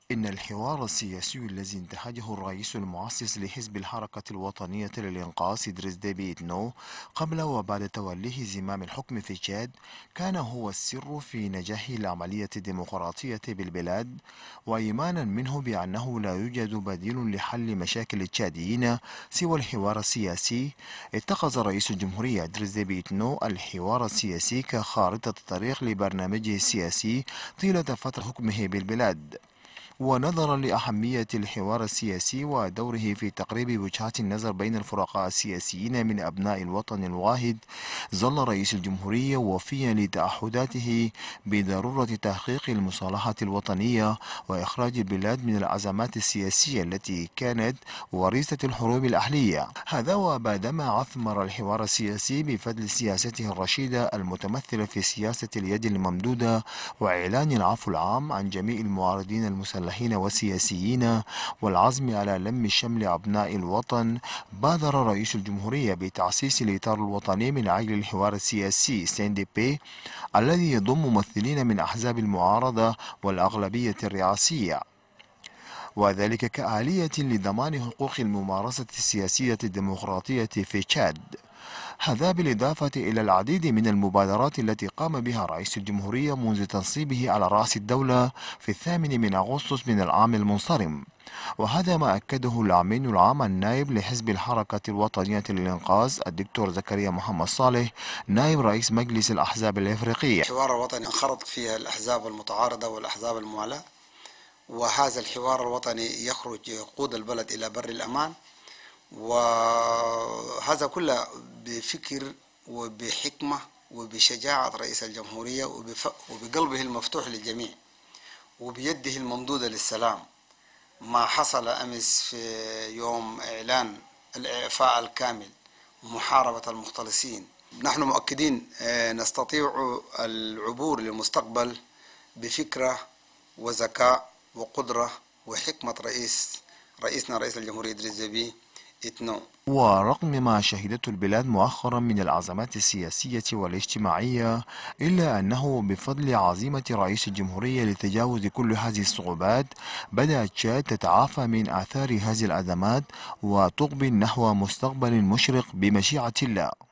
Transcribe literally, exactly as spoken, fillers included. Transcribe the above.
إن الحوار السياسي الذي انتهجه الرئيس المؤسس لحزب الحركة الوطنية للإنقاذ إدريس ديبي إتنو قبل وبعد توليه زمام الحكم في تشاد كان هو السر في نجاح العملية الديمقراطية بالبلاد، وإيمانا منه بأنه لا يوجد بديل لحل مشاكل التشاديين سوى الحوار السياسي. اتخذ رئيس الجمهورية إدريس ديبي إتنو الحوار السياسي كخارطة طريق لبرنامجه السياسي طيلة فترة حكمه بالبلاد. ونظرا لأهمية الحوار السياسي ودوره في تقريب وجهات النظر بين الفرقاء السياسيين من أبناء الوطن الواحد، ظل رئيس الجمهورية وفيا لتعهداته بضرورة تحقيق المصالحة الوطنية وإخراج البلاد من الأزمات السياسية التي كانت وريثة الحروب الأهلية. هذا وبعدما أثمر الحوار السياسي بفضل سياسته الرشيدة المتمثلة في سياسة اليد الممدودة وإعلان العفو العام عن جميع المعارضين المسلحين والسياسيين والعزم على لم شمل أبناء الوطن، بادر رئيس الجمهورية بتأسيس الإطار الوطني من أجل الحوار السياسي سي إن دي بي الذي يضم ممثلين من أحزاب المعارضة والأغلبية الرئاسية، وذلك كآلية لضمان حقوق الممارسة السياسية الديمقراطية في تشاد. هذا بالإضافة إلى العديد من المبادرات التي قام بها رئيس الجمهورية منذ تنصيبه على رأس الدولة في الثامن من أغسطس من العام المنصرم، وهذا ما أكده الأمين العام النائب لحزب الحركة الوطنية للإنقاذ الدكتور زكريا محمد صالح نائب رئيس مجلس الأحزاب الإفريقية. الحوار الوطني انخرط فيه الأحزاب المتعارضة والأحزاب الموالاة، وهذا الحوار الوطني يخرج يقود البلد إلى بر الأمان، وهذا كله بفكر وبحكمة وبشجاعة رئيس الجمهورية وبقلبه المفتوح للجميع وبيده الممدودة للسلام. ما حصل أمس في يوم إعلان الإعفاء الكامل ومحاربة المختلسين، نحن مؤكدين نستطيع العبور للمستقبل بفكرة وذكاء وقدرة وحكمة رئيس رئيسنا رئيس الجمهورية إدريس ديبي إتنو. ورغم ما شهدته البلاد مؤخرا من الأزمات السياسية والاجتماعية، إلا أنه بفضل عزيمة رئيس الجمهورية لتجاوز كل هذه الصعوبات بدأت تشاد تتعافى من آثار هذه الأزمات وتقبل نحو مستقبل مشرق بمشيئة الله.